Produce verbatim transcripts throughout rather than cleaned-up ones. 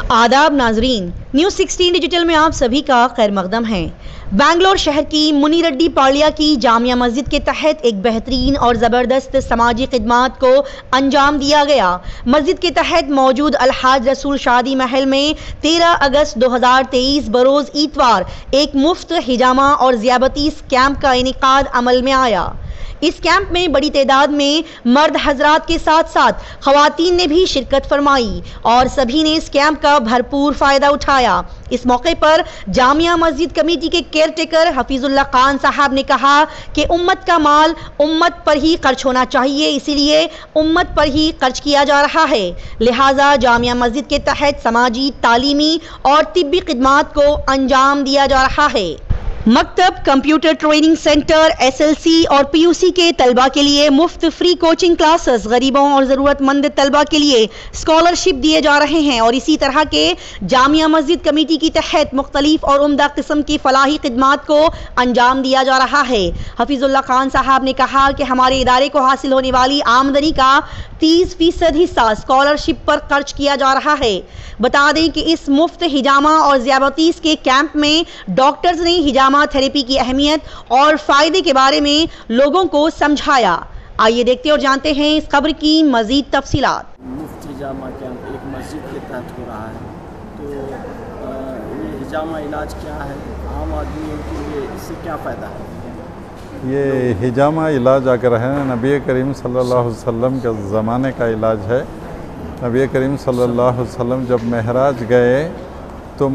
आदाब नाजरीन, news sixteen digital में आप सभी का खैर मकदम है। बेंगलोर शहर की मुनीरेड्डी पालिया की जामिया मस्जिद के तहत एक बेहतरीन और ज़बरदस्त समाजी खिदमात को अंजाम दिया गया। मस्जिद के तहत मौजूद अलहाज रसूल शादी महल में तेरह अगस्त दो हज़ार तेईस बरोज़ इतवार एक मुफ्त हिजामा और ज़ियाबतीस कैंप का इनेकाद अमल में आया। इस कैंप में बड़ी तादाद में मर्द हजरात के साथ साथ खवातीन ने भी शिरकत फरमाई और सभी ने इस कैंप का भरपूर फ़ायदा उठाया। इस मौके पर जामिया मस्जिद कमेटी के केयर टेकर हफीजुल्लाह खान साहब ने कहा कि उम्मत का माल उम्मत पर ही खर्च होना चाहिए, इसीलिए उम्मत पर ही खर्च किया जा रहा है। लिहाजा जामिया मस्जिद के तहत समाजी, तालीमी और तिब्बी खिदमात को अंजाम दिया जा रहा है। मकतब computer training centre S L C और पी यू सी के तलबा के लिए मुफ्त फ्री कोचिंग क्लासेस, गरीबों और ज़रूरतमंद तलबा के लिए स्कॉलरशिप दिए जा रहे हैं और इसी तरह के जामिया मस्जिद कमेटी की तहत मुख्तलिफ और उम्दा किस्म की फलाही खिदमात को अंजाम दिया जा रहा है। हफीजुल्लाह खान साहब ने कहा कि हमारे इदारे को हासिल होने वाली आमदनी का तीस फीसद हिस्सा स्कॉलरशिप पर खर्च किया जा रहा है। बता दें कि इस मुफ्त हिजामा और ज़ियाबतीस के कैंप में डॉक्टर्स ने हिजामा थेरेपी की अहमियत और फ़ायदे के बारे में लोगों को समझाया। आइए देखते और जानते हैं इस खबर की मज़ीद तफसीलात। मुफ्त हिजामा कैंप एक मस्जिद के तहत हो रहा है, तो ये हिजामा इलाज क्या है, आम आदमियों के लिए इससे क्या फ़ायदा है? ये हिजामा इलाज अगर है नबी करीम सल्लल्लाहु अलैहि वसल्लम के ज़माने का इलाज है। नबी करीम सल्लल्लाहु अलैहि वसल्लम जब महराज गए तो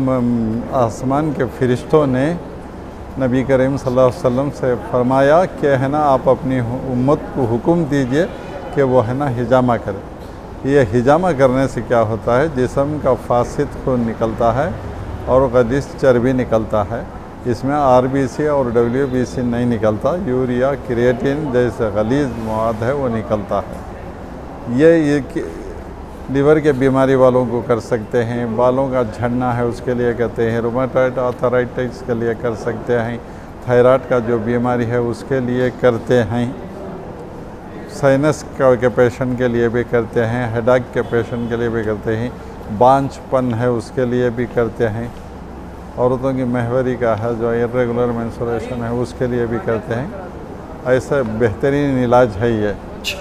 आसमान के फरिश्तों ने नबी करीम सल्लल्लाहु अलैहि वसल्लम से फरमाया कि है ना आप अपनी उम्मत को हुक्म दीजिए कि वो है ना हिजामा करे। ये हिजामा करने से क्या होता है, जिस्म का फासिद खून निकलता है और गलीज़ चर्बी निकलता है। इसमें आर बी सी और डब्ल्यू बी सी नहीं निकलता, यूरिया क्रिएटिन जैसे गलीज़ मवाद है वो निकलता है। ये ये लीवर के बीमारी वालों को कर सकते हैं, बालों का झड़ना है उसके लिए कहते हैं, रूमेटॉइड आर्थराइटिस के लिए कर सकते हैं, थायराइड का जो बीमारी है उसके लिए करते हैं, साइनस के पेशेंट के लिए भी करते हैं, हेडेक के पेशेंट के लिए भी करते हैं, बांझपन है उसके लिए भी करते हैं, औरतों की महवरी का है जो इर्रेगुलर मेंस्ट्रुएशन है उसके लिए भी करते हैं। ऐसा बेहतरीन इलाज है ये।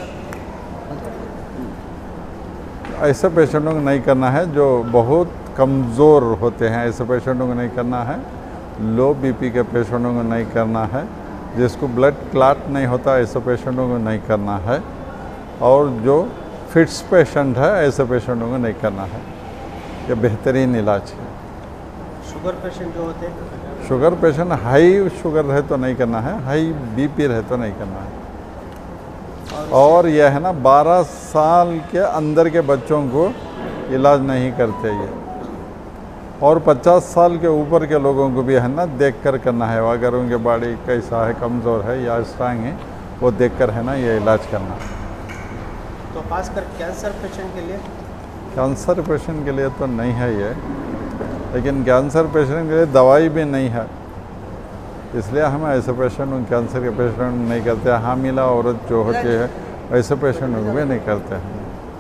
ऐसे पेशेंटों को नहीं करना है जो बहुत कमज़ोर होते हैं, ऐसे पेशेंटों को नहीं करना है। लो बीपी के पेशेंटों को नहीं करना है, जिसको ब्लड क्लॉट नहीं होता ऐसे पेशेंटों को नहीं करना है, और जो फिट्स पेशेंट है ऐसे पेशेंटों को नहीं करना है। ये बेहतरीन इलाज है। शुगर पेशेंट जो होते हैं, शुगर पेशेंट हाई शुगर रहे तो नहीं करना है, हाई बीपी रहे तो नहीं करना है। और यह है ना बारह साल के अंदर के बच्चों को इलाज नहीं करते ये, और पचास साल के ऊपर के लोगों को भी है ना देख कर करना है। अगर उनके बॉडी कैसा है, कमज़ोर है या स्ट्रांग है, वो देख कर है ना ये इलाज करना। तो खासकर कैंसर पेशेंट के लिए? कैंसर पेशेंट के लिए तो नहीं है ये, लेकिन कैंसर पेशेंट के लिए दवाई भी नहीं है, इसलिए हम ऐसे पेशेंट कैंसर के पेशेंट नहीं करते। हामिला औरत जो होती है ऐसे पेशेंट को भी नहीं करते हैं।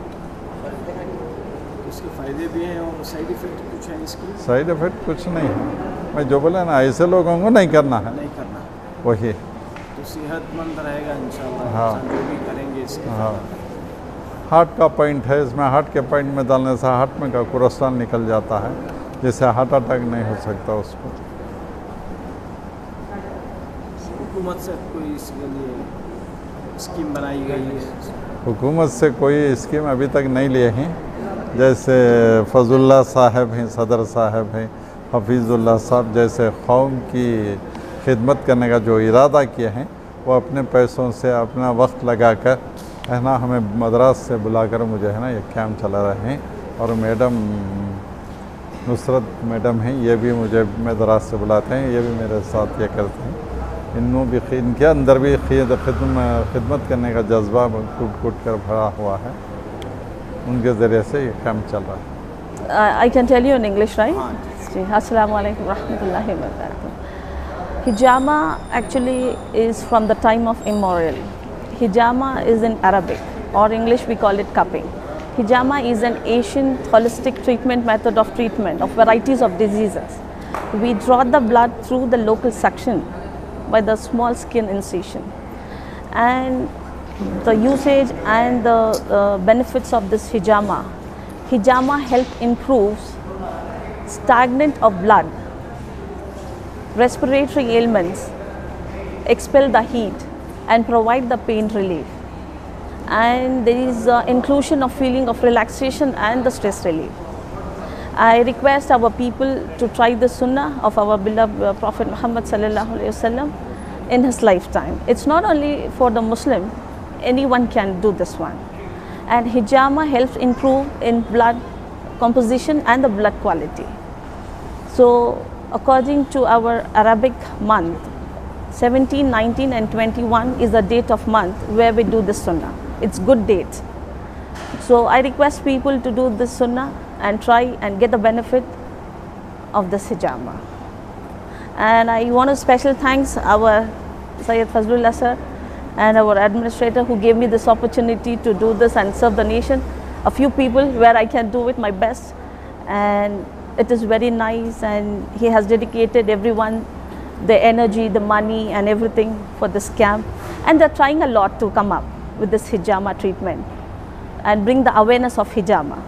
इसके फ़ायदे भी हैं और साइड इफ़ेक्ट कुछ है इसके? साइड इफ़ेक्ट कुछ नहीं है, मैं जो बोला ना ऐसे लोगों को नहीं करना है, नहीं करना वही तो सेहतमंद रहेगा इंशाल्लाह। हाँ, जो भी करेंगे इसके। हाँ, हार्ट का पॉइंट है इसमें, हार्ट के पॉइंट में डालने से हार्ट में का कोलेस्ट्रॉल निकल जाता है, जिससे हार्ट अटैक नहीं हो सकता उसको। हुकूमत से कोई इसके लिए स्कीम बनाई गई है? हुकूमत से कोई स्कीम अभी तक नहीं लिए हैं। जैसे फजलुल्लाह साहब हैं, सदर साहब हैं, हफीज़ुल्लाह साहब जैसे कौम की खिदमत करने का जो इरादा किए हैं, वो अपने पैसों से अपना वक्त लगाकर है ना हमें मद्रास से बुलाकर मुझे है ना ये कैंप चला रहे हैं। और मैडम नुसरत मैडम हैं, ये भी मुझे मद्रास से बुलाते हैं, ये भी मेरे साथ ये करते हैं। इनमें भी इनके अंदर भी खिदमत करने का जज्बा कूट कूट कर भरा हुआ है, उनके ज़रिए से ये काम चल रहा है। I can tell you in English right? जी, अस्सलाम वालेकुम रहमतुल्लाहि व बरकातुहू। हिजामा actually is from the time of immemorial. Hijama is in Arabic or English we call it cupping. Hijama is an ancient holistic treatment method of treatment of varieties of diseases. We draw the blood through the local suction by the small skin incision, and the usage and the uh, benefits of this hijama. Hijama help improves stagnant of blood, respiratory ailments, expel the heat and provide the pain relief. And there is uh, inclusion of feeling of relaxation and the stress relief. I request our people to try the sunnah of our beloved uh, Prophet Muhammad sallallahu alaihi wasallam in his lifetime. It's not only for the Muslim, anyone can do this one. And hijama helps improve in blood composition and the blood quality. So according to our Arabic month, seventeen, nineteen and twenty-one is the date of month where we do this sunnah. It's good date. So I request people to do this sunnah and try and get the benefit of this hijama. And I want to special thanks our Sayyid Fazlullah sir and our administrator who gave me this opportunity to do this and serve the nation. A few people where I can do it my best, and it is very nice, and he has dedicated everyone, the energy, the money and everything for this camp, and they're trying a lot to come up with this hijama treatment and bring the awareness of hijama.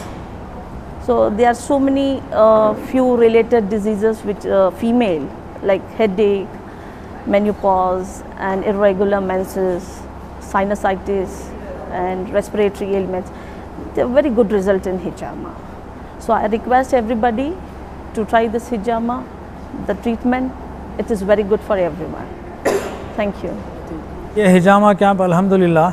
So there are so many uh, few related diseases which uh, female, like headache, menopause and irregular menses, sinusitis and respiratory ailments. They're very good result in hijama. So I request everybody to try this hijama, the treatment. It is very good for everyone. Thank you. ये हिजामा camp अल्हम्दुलिल्लाह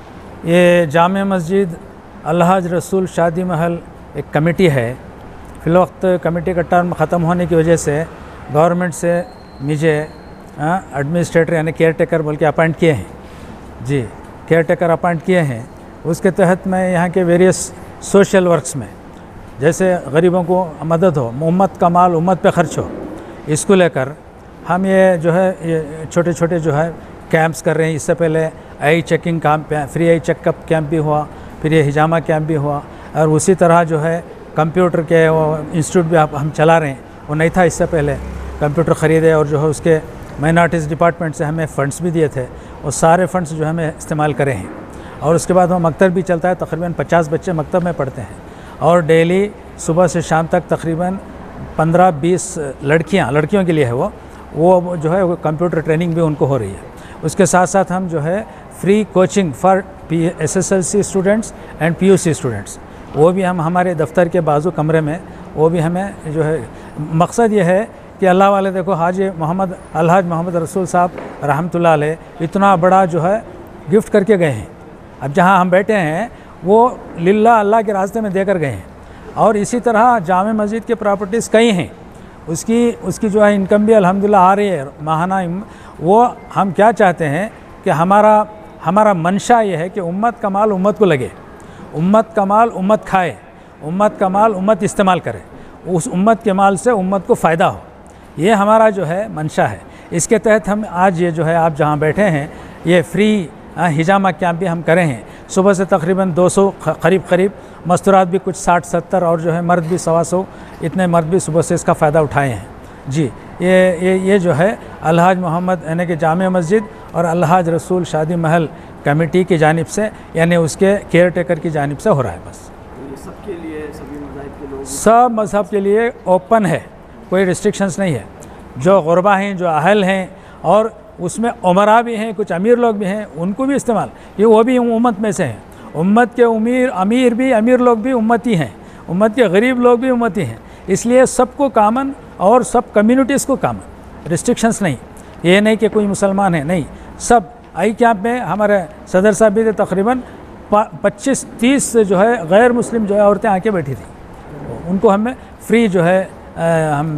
ये जामे मस्जिद अल्हाज रसूल शादी महल एक committee है। फ़िलवक्त committee का टर्म ख़त्म होने की वजह से गवर्नमेंट से मुझे एडमिनिस्ट्रेटर यानी केयर टेकर बोल के अपॉइंट किए हैं। जी, केयर टेकर अपॉइंट किए हैं। उसके तहत मैं यहाँ के वेरियस सोशल वर्क्स में, जैसे गरीबों को मदद हो, उम्मत का माल उम्मत पे खर्च हो, इसको लेकर हम ये जो है ये छोटे छोटे जो है कैंप्स कर रहे हैं। इससे पहले eye checking camp, free eye checkup camp भी हुआ, फिर ये हिजामा कैंप भी हुआ, और उसी तरह जो है कंप्यूटर के वो इंस्टीट्यूट भी हम चला रहे हैं। वो नहीं था इससे पहले, कंप्यूटर ख़रीदे और जो है उसके माइनॉरिटीज़ डिपार्टमेंट से हमें फ़ंड्स भी दिए थे, वो सारे फ़ंड्स जो हमें इस्तेमाल करे हैं। और उसके बाद वो मकतब भी चलता है, तकरीबन पचास बच्चे मकतब में पढ़ते हैं, और डेली सुबह से शाम तक तकरीबन पंद्रह बीस लड़कियाँ लड़कियों के लिए है वो वो जो है वो कंप्यूटर ट्रेनिंग भी उनको हो रही है। उसके साथ साथ हम जो है free coaching for P S S L C students and P U C students, वो भी हम हमारे दफ्तर के बाजू कमरे में, वो भी हमें जो है मकसद ये है कि अल्लाह वाले देखो हाजी मोहम्मद अलहाज मोहम्मद रसूल साहब रहमतुल्लाह अलैह इतना बड़ा जो है गिफ्ट करके गए हैं। अब जहाँ हम बैठे हैं वो लिल्लाह अल्लाह के रास्ते में देकर गए हैं। और इसी तरह जामे मस्जिद के प्रॉपर्टीज़ कई हैं, उसकी उसकी जो है इनकम भी अल्हम्दुलिल्लाह आ रही है माहाना। वो हम क्या चाहते हैं कि हमारा हमारा मंशा ये है कि उम्मत का माल उम्मत को लगे, उम्मत का माल उम्मत खाए, उम्मत का माल उम्मत इस्तेमाल करे, उस उम्मत के माल से उम्मत को फ़ायदा हो, ये हमारा जो है मंशा है। इसके तहत हम आज ये जो है आप जहाँ बैठे हैं ये फ्री हिजामा कैंप भी हम करें हैं। सुबह से तकरीबन दो सौ करीब करीब मस्तूरात भी कुछ साठ सत्तर और जो है मर्द भी सवा सौ, इतने मर्द भी सुबह से इसका फ़ायदा उठाए हैं। जी, ये ये ये जो है अलहाज मोहम्मद यानी कि जामे मस्जिद और अलहाज रसूल शादी महल कमेटी की जानिब से, यानी उसके केयर टेकर की जानिब से हो रहा है। बस ये सबके लिए, सभी मज़ाहिब के लोग, सब मज़हब के लिए ओपन है, कोई रिस्ट्रिक्शंस नहीं है। जो गुरबा हैं, जो अहल हैं, और उसमें उमरा भी हैं, कुछ अमीर लोग भी हैं, उनको भी इस्तेमाल, ये वो भी उम्मत में से हैं। उम्मत के अमीर अमीर भी अमीर लोग भी उम्मती हैं, उम्मत के गरीब लोग भी उम्मती हैं, इसलिए सबको कामन और सब कम्युनिटीज़ को कामन, रिस्ट्रिक्शंस नहीं। ये नहीं कि कोई मुसलमान है, नहीं, सब। आई कैंप में हमारे सदर साहब भी थे, तकरीबन पच्चीस तीस जो है गैर मुस्लिम जो है औरतें आके बैठी थी, उनको हमें फ्री जो है आ, हम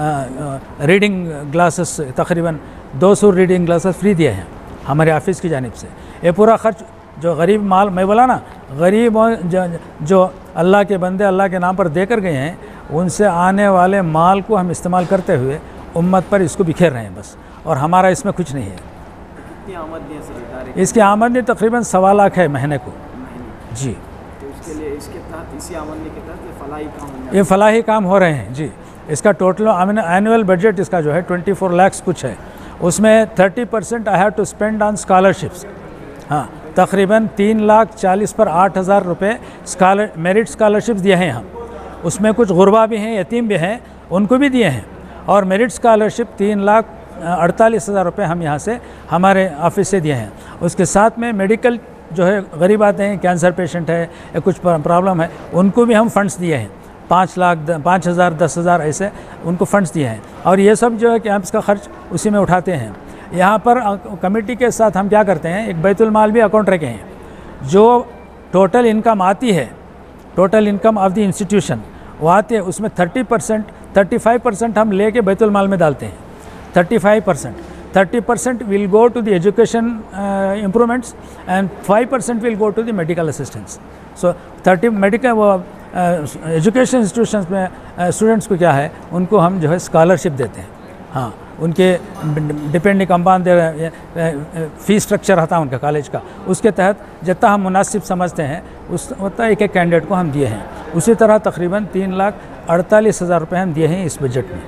आ, रीडिंग ग्लासेस तकरीबन दो सौ रीडिंग ग्लासेस फ्री दिए हैं हमारे ऑफिस की जानिब से। ये पूरा खर्च जो गरीब माल, मैं बोला ना, गरीब जो, जो अल्लाह के बंदे अल्लाह के नाम पर देकर गए हैं, उनसे आने वाले माल को हम इस्तेमाल करते हुए उम्मत पर इसको बिखेर रहे हैं बस, और हमारा इसमें कुछ नहीं है। कितनी आमदनी है सरकार? इसकी आमदनी तकरीबन सवा लाख है महीने को। जी, तो उसके लिए इसके तहत, इसी आमदनी के तहत ये फलाही काम ये फलाही काम हो रहे हैं जी। इसका टोटल एनुअल बजट इसका जो है ट्वेंटी फोर लैक्स कुछ है, उसमें thirty percent I have to spend on scholarships. हाँ, तकरीबन तीन लाख चालीस पर आठ हज़ार रुपये स्कॉलर मेरिट स्कॉलरशिप्स दिए हैं हम। उसमें कुछ गुरबा भी हैं, यतीम भी हैं, उनको भी दिए हैं। और मेरिट स्कॉलरशिप तीन लाख अड़तालीस हज़ार रुपये हम यहाँ से हमारे ऑफिस से दिए हैं। उसके साथ में मेडिकल जो है गरीब आते हैं, कैंसर पेशेंट है या कुछ प्रॉब्लम है, उनको भी हम फंड्स दिए हैं, पाँच लाख पाँच हज़ार दस हज़ार ऐसे उनको फंड्स दिए हैं। और ये सब जो है कैंप्स का खर्च उसी में उठाते हैं। यहाँ पर कमेटी के साथ हम क्या करते हैं, एक बैतुल माल भी अकाउंट रखे हैं, जो टोटल इनकम आती है, total income of the institution वो आती है, उसमें thirty percent thirty five percent हम लेके बैतुल माल में डालते हैं। Thirty five percent thirty percent will go to the education improvements and five percent will go to the medical assistance. So thirty medical वो एजुकेशन इंस्टीट्यूशंस में स्टूडेंट्स को क्या है, उनको हम जो है स्कॉलरशिप देते हैं। हाँ, उनके डिपेंडिंग कंपाउंड फी स्ट्रक्चर रहता है उनका कॉलेज का, उसके तहत जितना हम मुनासिब समझते हैं उस उतना एक एक कैंडिडेट को हम दिए हैं। उसी तरह तकरीबन तीन लाख अड़तालीस हज़ार रुपये हम दिए हैं इस बजट में।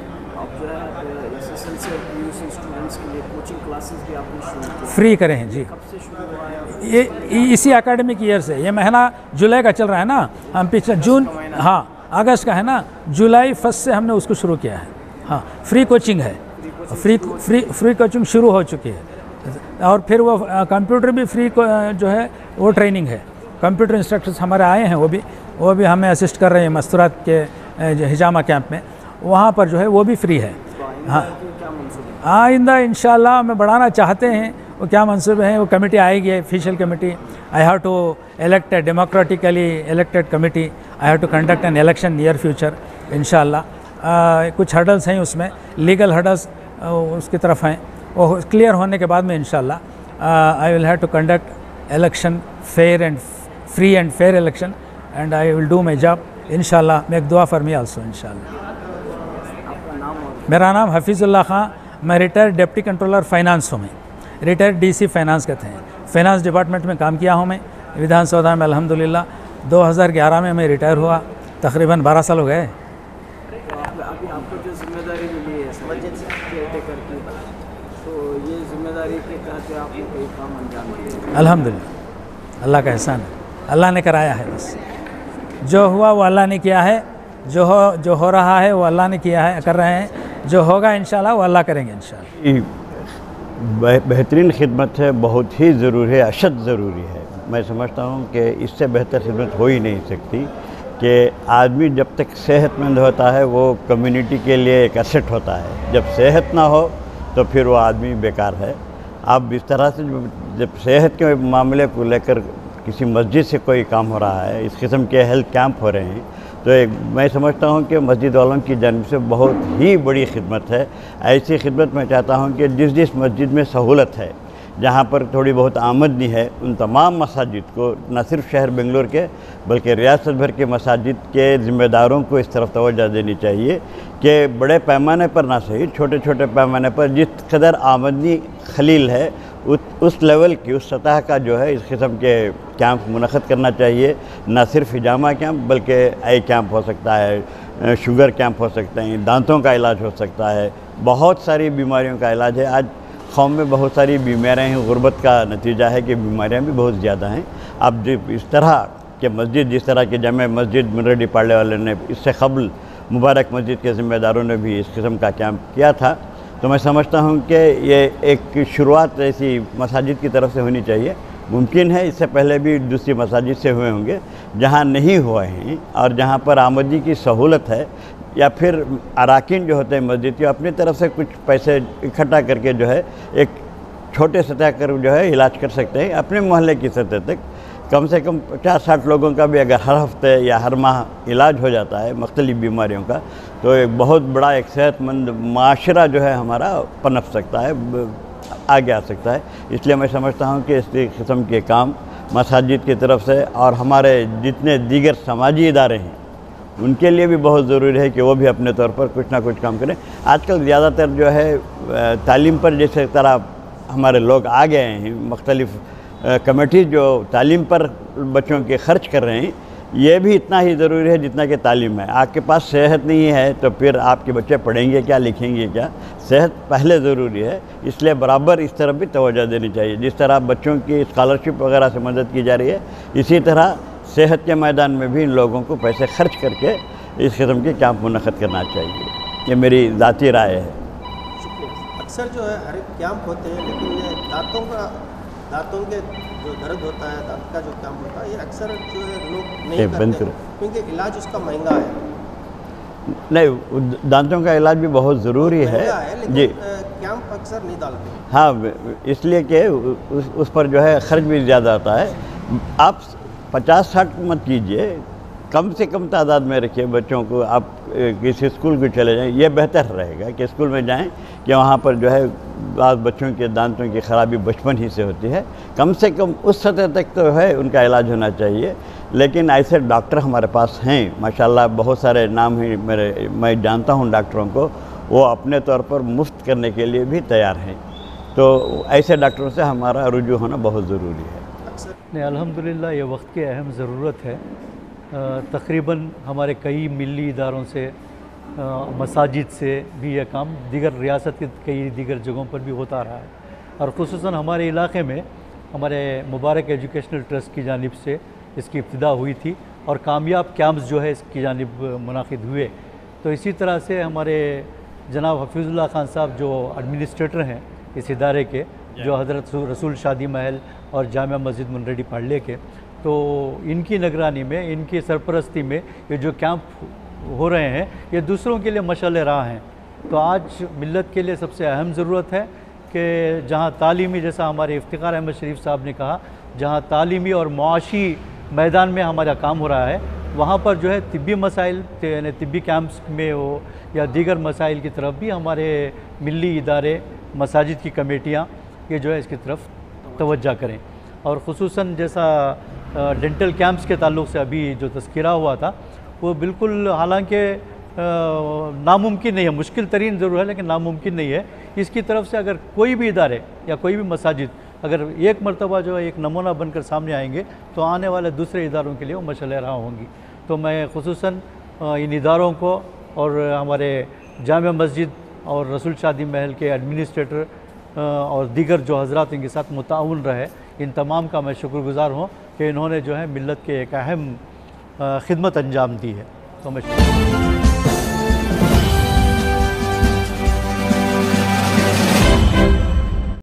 फ्री करें हैं जी, ये इसी एकेडमिक ईयर से, ये महीना जुलाई का चल रहा है ना, हम पिछले जून हाँ अगस्त का है ना, जुलाई फर्स्ट से हमने उसको शुरू किया है। हाँ, फ्री कोचिंग है, फ्री फ्री फ्री कोचिंग शुरू हो चुकी है। और फिर वो कंप्यूटर भी फ्री जो है वो ट्रेनिंग है, कंप्यूटर इंस्ट्रक्टर्स हमारे आए हैं, वो भी वो भी हमें असिस्ट कर रहे हैं मस्तूरात के हिजामा कैंप में, वहाँ पर जो है वो भी फ्री है। हाँ, आइंदा इंशाल्लाह हमें बढ़ाना चाहते हैं, वो क्या मंसूबे हैं, वो कमेटी आएगी, official committee. I have to elect a democratically elected committee. I have to conduct an election near future इंशाल्लाह। कुछ हर्डल्स हैं उसमें, लीगल हर्डल्स उसकी तरफ हैं, वो क्लियर होने के बाद में इंशाल्लाह I will have to conduct election fair and free and fair election and I will do my job इंशाल्लाह। मेक दुआ फॉर मी आल्सो इंशाल्लाह। मेरा नाम हफीज़ुल्लाह खां, मैं रिटायर्ड डिप्टी कंट्रोलर फाइनेंस हूँ। मैं रिटायर्ड डीसी फाइनेंस कहते हैं, फाइनेंस डिपार्टमेंट में काम किया हूँ मैं विधानसभा में अल्हम्दुलिल्लाह। दो हज़ार ग्यारह में मैं रिटायर हुआ, तकरीबन बारह साल हो गए। तो आप, अभी आपको जो जिम्मेदारी मिली है केयरटेकर की, तो ये जिम्मेदारी के तहत आपने कोई काम अंजाम दिया? अल्हम्दुलिल्लाह, अल्लाह का एहसान है, अल्लाह ने कराया है। बस जो हुआ वो अल्लाह ने किया है, जो हो जो हो रहा है वो अल्लाह ने किया है, कर रहे हैं, जो होगा इंशाल्लाह वो अल्लाह करेंगे इंशाल्लाह। बेहतरीन खिदमत है, बहुत ही ज़रूरी है, अशद ज़रूरी है। मैं समझता हूँ कि इससे बेहतर खिदमत हो ही नहीं सकती कि आदमी जब तक सेहतमंद होता है वो कम्युनिटी के लिए एक एसेट होता है। जब सेहत ना हो तो फिर वो आदमी बेकार है। अब इस तरह से जब सेहत के मामले को लेकर किसी मस्जिद से कोई काम हो रहा है, इस किस्म के हेल्थ कैंप हो रहे हैं, तो एक मैं समझता हूँ कि मस्जिद वालों की जानिब से बहुत ही बड़ी खिदमत है। ऐसी खिदमत मैं चाहता हूँ कि जिस जिस मस्जिद में सहूलत है, जहाँ पर थोड़ी बहुत आमदनी है, उन तमाम मसाजिद को, न सिर्फ शहर बेंगलोर के बल्कि रियासत भर के मसाजिद के ज़िम्मेदारों को इस तरफ तवज्जो देनी चाहिए कि बड़े पैमाने पर ना सही, छोटे छोटे पैमाने पर जिस कदर आमदनी खलील है उस उस लेवल की, उस सतह का जो है इस किस्म के कैंप मुनक़्क़द करना चाहिए। न सिर्फ हिजामा कैंप बल्कि आई कैंप हो सकता है, शुगर कैंप हो सकते हैं, दांतों का इलाज हो सकता है, बहुत सारी बीमारियों का इलाज है। आज कौम में बहुत सारी बीमारियाँ हैं, गुर्बत का नतीजा है कि बीमारियाँ भी बहुत ज़्यादा हैं। अब जब इस तरह के मस्जिद, जिस तरह के जमे मस्जिद मुनरडी पाड़े वाले ने, इससे कबल मुबारक मस्जिद के ज़िम्मेदारों ने भी इस किस्म का कैंप किया था, तो मैं समझता हूँ कि ये एक शुरुआत ऐसी मसाजिद की तरफ से होनी चाहिए। मुमकिन है इससे पहले भी दूसरी मसाजिद से हुए होंगे, जहाँ नहीं हुए हैं और जहाँ पर आमदनी की सहूलत है, या फिर अराकीन जो होते हैं मस्जिद के अपनी तरफ से कुछ पैसे इकट्ठा करके जो है एक छोटे सतह कर जो है इलाज कर सकते हैं। अपने मोहल्ले की सतह तक कम से कम पचास साठ लोगों का भी अगर हर हफ्ते या हर माह इलाज हो जाता है मुख्तलिफ़ बीमारियों का, तो एक बहुत बड़ा एक सेहतमंद माशरा जो है हमारा पनप सकता है, आगे आ सकता है। इसलिए मैं समझता हूँ कि इस किस्म के काम मसाजिद की तरफ से और हमारे जितने दीगर समाजी इदारे हैं उनके लिए भी बहुत ज़रूरी है कि वो भी अपने तौर पर कुछ ना कुछ काम करें। आजकल ज़्यादातर जो है तालीम पर जैसे तरह हमारे लोग आ गए हैं, मुख्तलिफ़ कमेटी जो तालीम पर बच्चों के ख़र्च कर रहे हैं, ये भी इतना ही ज़रूरी है जितना कि तालीम है। आपके पास सेहत नहीं है तो फिर आपके बच्चे पढ़ेंगे क्या, लिखेंगे क्या? सेहत पहले ज़रूरी है, इसलिए बराबर इस तरफ भी तवज्जो देनी चाहिए। जिस तरह बच्चों की स्कॉलरशिप वगैरह से मदद की जा रही है, इसी तरह सेहत के मैदान में भी इन लोगों को पैसे खर्च करके इस किस्म के कैंप मुनक़्क़द करना चाहिए। ये मेरी ज़ाती राय है। अक्सर जो है हर एक कैंप होते हैं, लेकिन ये दांतों का दांतों के जो दर्द होता है, दांत का जो कैंप होता है, ये अक्सर जो है लोग नहीं करते क्योंकि इलाज उसका महंगा है। नहीं, दांतों का इलाज भी बहुत ज़रूरी है, है जी। कैंप अक्सर नहीं डालते। हाँ, इसलिए कि उस, उस पर जो है ख़र्च भी ज़्यादा आता है। आप पचास साठ मत कीजिए, कम से कम तादाद में रखिए बच्चों को। आप किसी स्कूल को चले जाएं, ये बेहतर रहेगा कि स्कूल में जाएं कि वहाँ पर जो है बाद बच्चों के दांतों की ख़राबी बचपन ही से होती है। कम से कम उस सतह तक तो है उनका इलाज होना चाहिए। लेकिन ऐसे डॉक्टर हमारे पास हैं माशाल्लाह, बहुत सारे नाम हैं मेरे, मैं जानता हूँ डॉक्टरों को, वो अपने तौर पर मुफ्त करने के लिए भी तैयार हैं। तो ऐसे डॉक्टरों से हमारा रुजू होना बहुत ज़रूरी है। नहीं, अल्हम्दुलिल्लाह ये वक्त की अहम ज़रूरत है। तकरीबन हमारे कई मिली इदारों से, मसाजिद से भी यह काम दीगर रियासत के कई दीगर जगहों पर भी होता रहा है, और ख़ुसूसन हमारे इलाके में हमारे मुबारक एजुकेशनल ट्रस्ट की जानिब से इसकी इब्तिदा हुई थी और कामयाब कैंप्स जो है इसकी जानिब मुनाकिद हुए। तो इसी तरह से हमारे जनाब हफीज़ुल्लाह खान साहब जो एडमिनिस्ट्रेटर हैं इस इदारे के, जो हज़रत रसूल शादी महल और जामिया मस्जिद मुनरेडी पाड़ले के, तो इनकी निगरानी में, इनकी सरपरस्ती में ये जो कैंप हो रहे हैं, ये दूसरों के लिए मशाल राह हैं। तो आज मिल्लत के लिए सबसे अहम ज़रूरत है कि जहाँ तालीमी, जैसा हमारे इफ्तिखार अहमद शरीफ साहब ने कहा, जहाँ तालीमी और मुआशी मैदान में हमारा काम हो रहा है, वहाँ पर जो है तिब्बी मसाइल, यानी तिब्बी कैंप्स में हो या दीगर मसाइल की तरफ भी हमारे मिली इदारे, मसाजिद की कमेटियाँ ये जो है इसकी तरफ तवज्जो करें। और ख़ुसूसन जैसा डेंटल कैंप्स के ताल्लुक़ से अभी जो तज़किरा हुआ था, वो बिल्कुल हालांकि नामुमकिन नहीं है, मुश्किल तरीन ज़रूर है लेकिन नामुमकिन नहीं है। इसकी तरफ से अगर कोई भी इदारे या कोई भी मसाजिद अगर एक मरतबा जो है एक नमूना बनकर सामने आएंगे, तो आने वाले दूसरे इदारों के लिए वो मशाल राह होंगी। तो मैं ख़ुसूसन इन इदारों को और हमारे जामिया मस्जिद और रसूल शादी महल के एडमिनिस्ट्रेटर और दीगर जो हज़रात इनके साथ मुताउन रहे, इन तमाम का मैं शुक्रगुज़ार हूँ कि इन्होंने जो है मिल्लत के एक अहम खिदमत अंजाम दी है। तो मैं